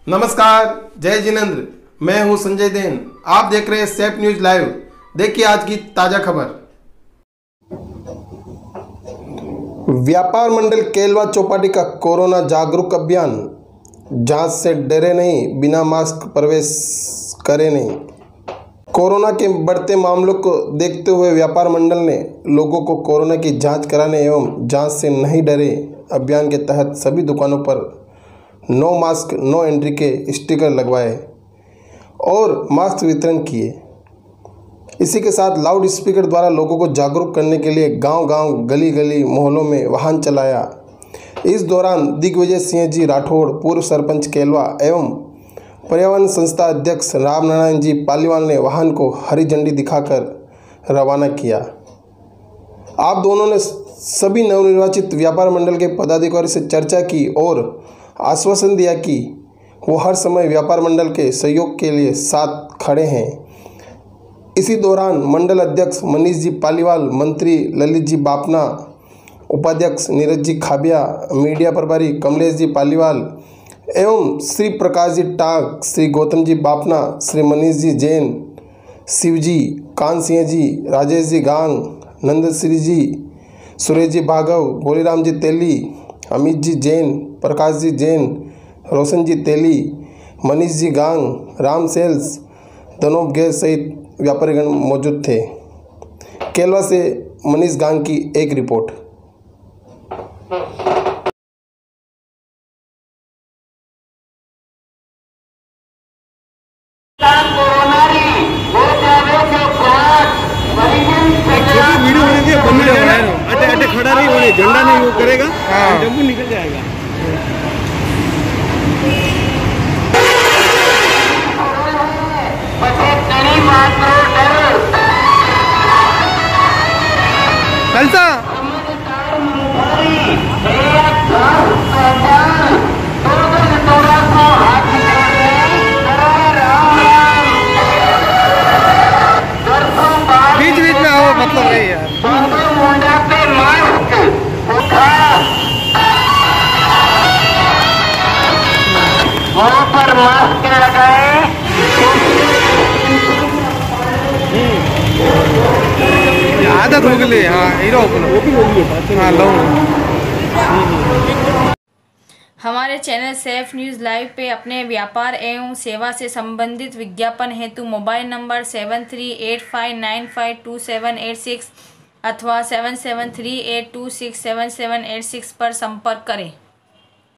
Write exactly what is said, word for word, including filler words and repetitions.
नमस्कार, जय जिनेंद्र। मैं हूं संजय देन। आप देख रहे हैं सेफ न्यूज लाइव। देखिए आज की ताजा खबर। व्यापार मंडल केलवा चौपाटी का कोरोना जागरूक अभियान। जांच से डरे नहीं, बिना मास्क प्रवेश करे नहीं। कोरोना के बढ़ते मामलों को देखते हुए व्यापार मंडल ने लोगों को कोरोना की जांच कराने एवं जांच से नहीं डरे अभियान के तहत सभी दुकानों पर नो मास्क नो एंट्री के स्टिकर लगवाए और मास्क वितरण किए। इसी के साथ लाउड स्पीकर द्वारा लोगों को जागरूक करने के लिए गांव-गांव, गली-गली, मोहल्लों में वाहन चलाया। इस दौरान दिग्विजय सिंह जी राठौड़, पूर्व सरपंच केलवा एवं पर्यावरण संस्था अध्यक्ष रामनारायण जी पालीवाल ने वाहन को हरी झंडी दिखाकर रवाना किया। आप दोनों ने सभी नवनिर्वाचित व्यापार मंडल के पदाधिकारी से चर्चा की और आश्वासन दिया कि वो हर समय व्यापार मंडल के सहयोग के लिए साथ खड़े हैं। इसी दौरान मंडल अध्यक्ष मनीष जी पालीवाल, मंत्री ललित जी बापना, उपाध्यक्ष नीरज जी खाबिया, मीडिया प्रभारी कमलेश जी पालीवाल एवं श्री प्रकाश जी टाक, श्री गौतम जी बापना, श्री मनीष जी जैन, शिवजी, कान सिंह जी, राजेश जी गांग, नंदश्री जी, सुरेश जी भागव, गोलीराम जी तेली, अमित जी जैन, प्रकाश जी जैन, रोशन जी तेली, मनीष जी गांग, राम सेल्स, धनोब गैस सहित व्यापारीगण मौजूद थे। केलवा से मनीष गांग की एक रिपोर्ट। वीडियो बनेगी, अटे अटे खड़ा नहीं होने, झंडा नहीं वो करेगा, जम्मू निकल जाएगा। कलसा बीच बीच में आओ, मतलब है यार। वहाँ पर मास्क लगाए। आदत हो गई। हाँ हीरो हाँ लो। हमारे चैनल सेफ न्यूज़ लाइव पे अपने व्यापार एवं सेवा से संबंधित विज्ञापन हेतु mobile number seven three eight five nine five two seven eight six अथवा seven seven three eight two six seven seven eight six पर संपर्क करें।